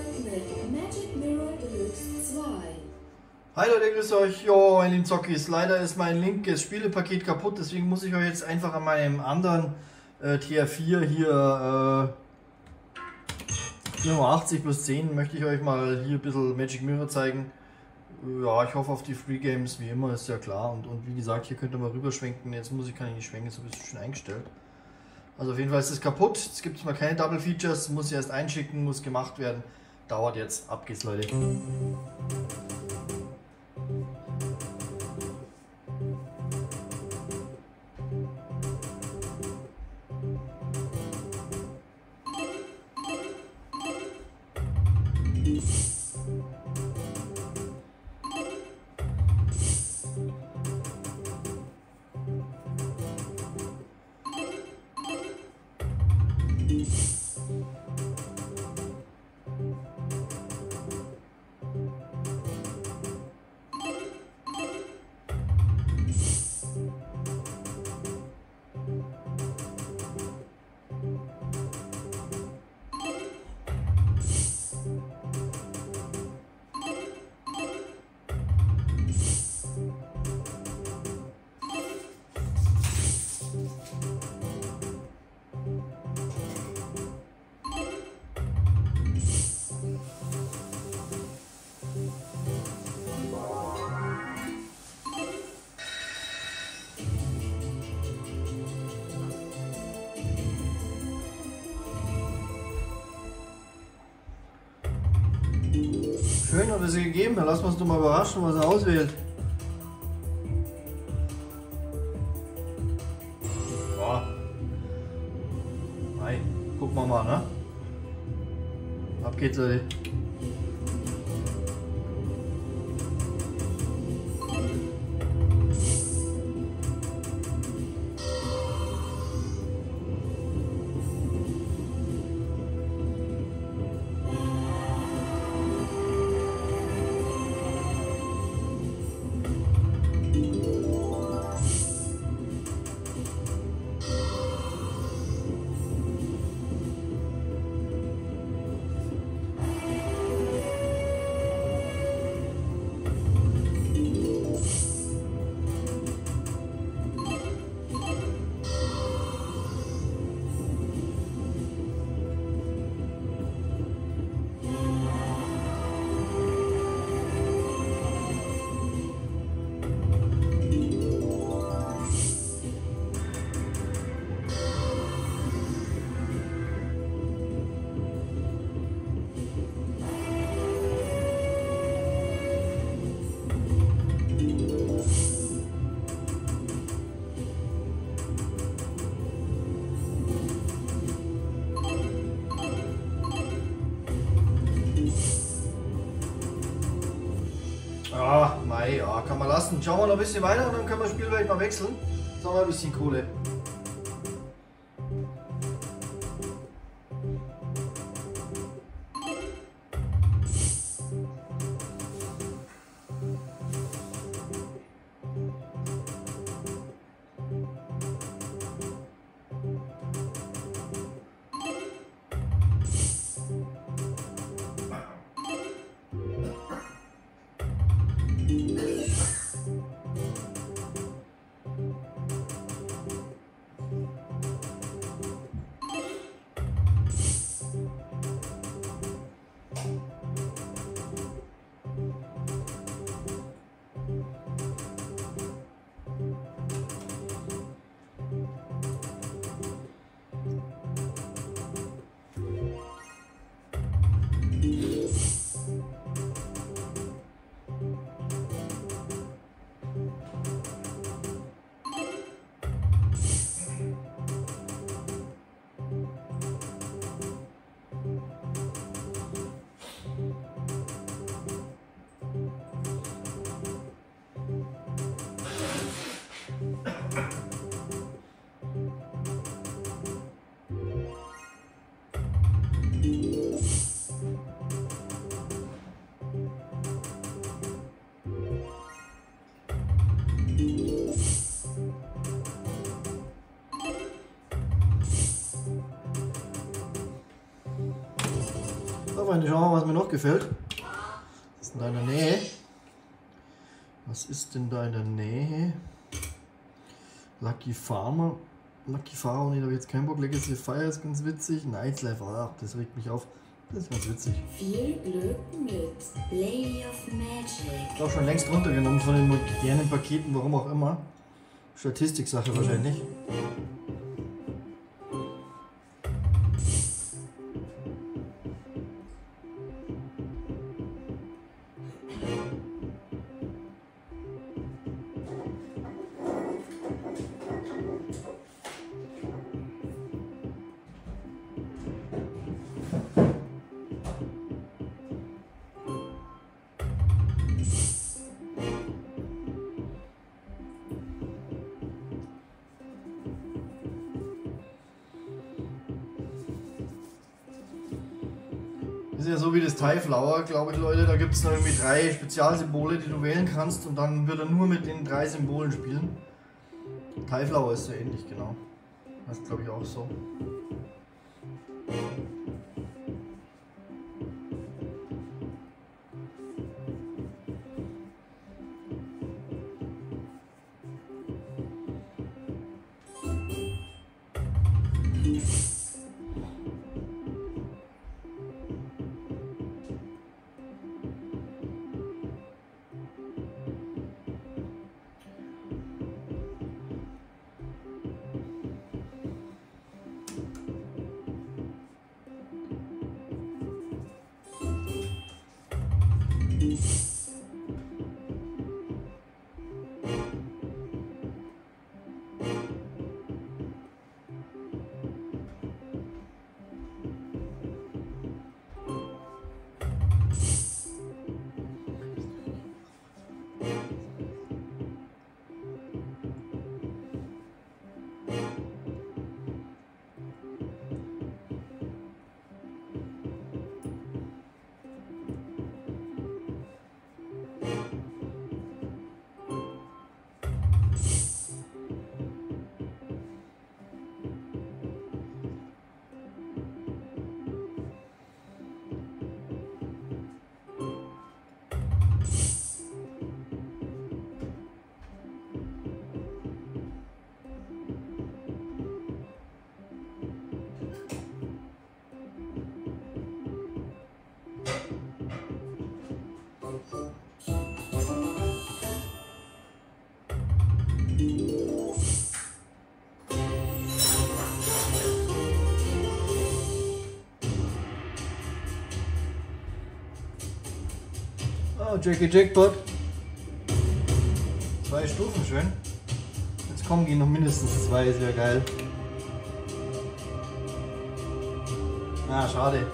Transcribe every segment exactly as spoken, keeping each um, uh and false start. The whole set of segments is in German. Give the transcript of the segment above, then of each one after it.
mit Magic Mirror Deluxe zwei. Hi Leute, grüß euch. Jo, mein lieben Zockis. Leider ist mein linkes Spielepaket kaputt, deswegen muss ich euch jetzt einfach an meinem anderen äh, T R vier hier äh, achtzig plus zehn möchte ich euch mal hier ein bisschen Magic Mirror zeigen. Ja, ich hoffe auf die Free Games, wie immer, ist ja klar. Und, und wie gesagt, hier könnt ihr mal rüberschwenken. Jetzt muss ich, kann ich nicht schwenken, ist ein bisschen schön eingestellt. Also auf jeden Fall ist es kaputt. Es gibt mal keine Double Features, muss ich erst einschicken, muss gemacht werden. Dauert jetzt. Ab geht's, Leute. Schön, hat er sie gegeben, dann lassen wir uns doch mal überraschen, was er auswählt. Boah. Nein, gucken wir mal, ne? Ab geht's, Leute. Ah, mei, ja, kann man lassen. Schauen wir noch ein bisschen weiter und dann können wir das Spiel vielleicht mal wechseln. Jetzt haben wir ein bisschen Kohle. So, Freunde, schauen wir mal, was mir noch gefällt. Was ist denn da in der Nähe? Was ist denn da in der Nähe? Lucky Farmer. Lucky Farmer, nee, da habe ich jetzt keinen Bock. Legacy Fire ist ganz witzig. Nightlife, ach, das regt mich auf. Das ist ganz witzig. Viel Glück mit Lady of Magic. Ist auch schon längst runtergenommen von den modernen Paketen, warum auch immer. Statistiksache wahrscheinlich. Das ist ja so wie das TIE Flower, glaube ich, Leute. Da gibt es noch irgendwie drei Spezialsymbole, die du wählen kannst und dann wird er nur mit den drei Symbolen spielen. TIE Flower ist ja ähnlich, genau. Das ist, glaube ich, auch so. Oh, Jackie Jackpot. Zwei Stufen, schön. Jetzt kommen die noch mindestens zwei, ist ja geil. Ah, schade.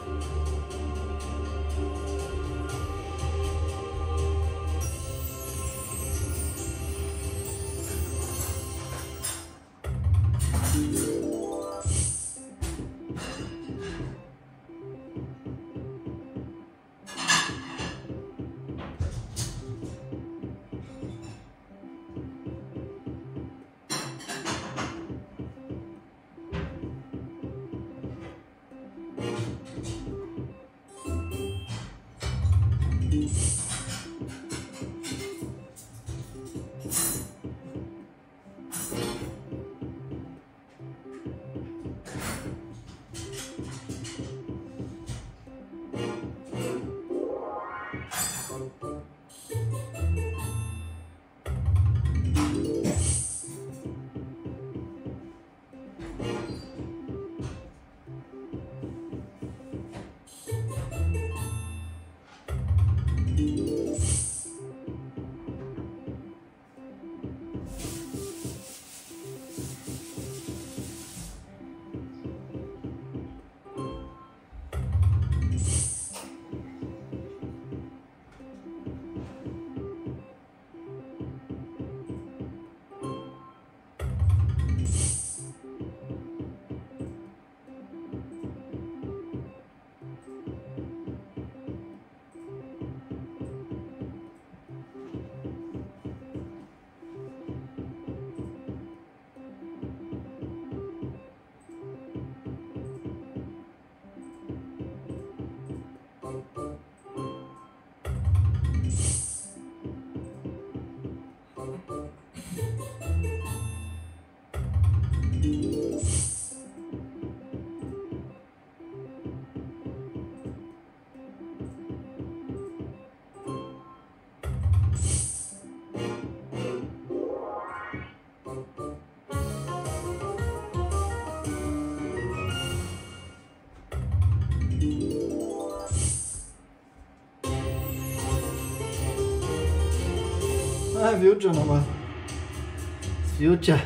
Nein, Future nochmal. Future.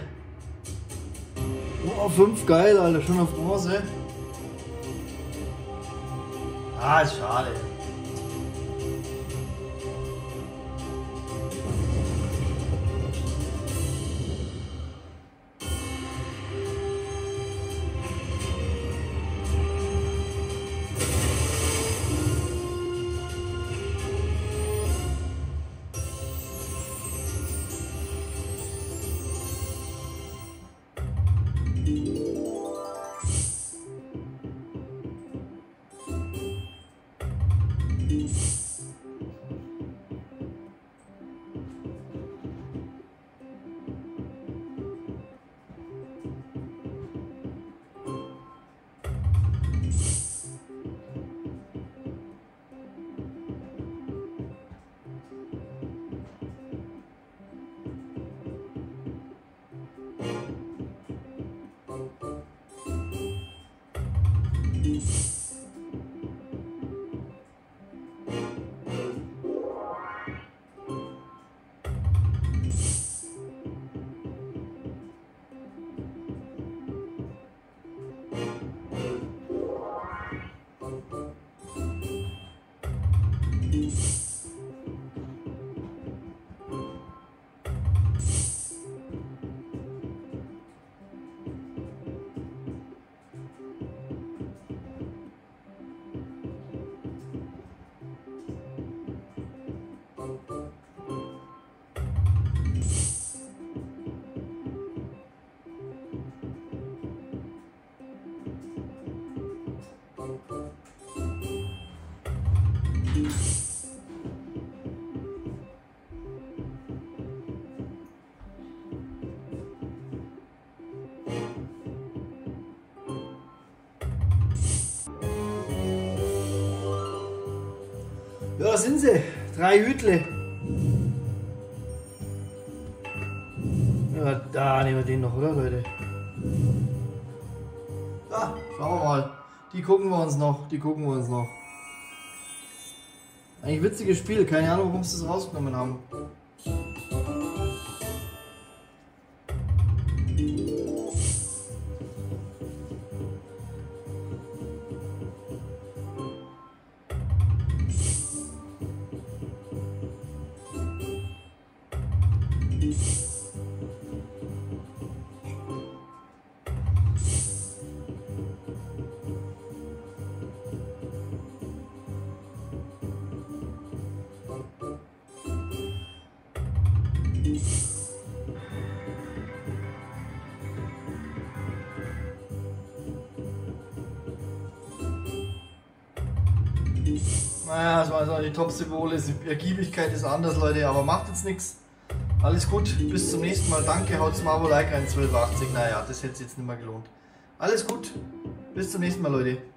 Oh, fünf geil, Alter, schon auf Bronze. Ah, ist schade. Ja, da sind sie. Drei Hütle. Ja, da nehmen wir den noch, oder Leute? Ja, schauen wir mal. Die gucken wir uns noch. Die gucken wir uns noch. Eigentlich witziges Spiel. Keine Ahnung, warum sie es rausgenommen haben. Naja, das war also die Top-Symbole. Die Ergiebigkeit ist anders, Leute, aber macht jetzt nichts. Alles gut, bis zum nächsten Mal. Danke, haut's mal Abo, Like rein, zwölf achtzig. Naja, das hätte es jetzt nicht mehr gelohnt. Alles gut, bis zum nächsten Mal, Leute.